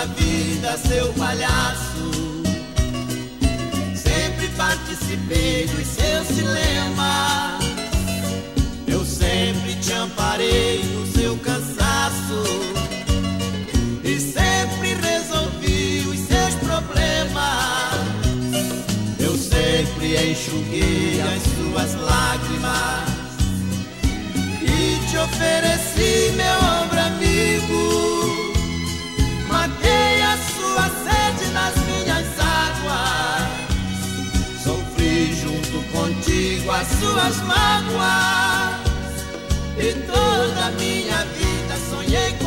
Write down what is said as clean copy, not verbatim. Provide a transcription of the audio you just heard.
sua vida, seu palhaço. Sempre participei dos seus dilemas. Eu sempre te amparei no seu cansaço e sempre resolvi os seus problemas. Eu sempre enxuguei as suas lágrimas e te ofereci meu ombro amigo. Matei a sua sede nas minhas águas, sofri junto contigo as suas mágoas, e toda a minha vida sonhei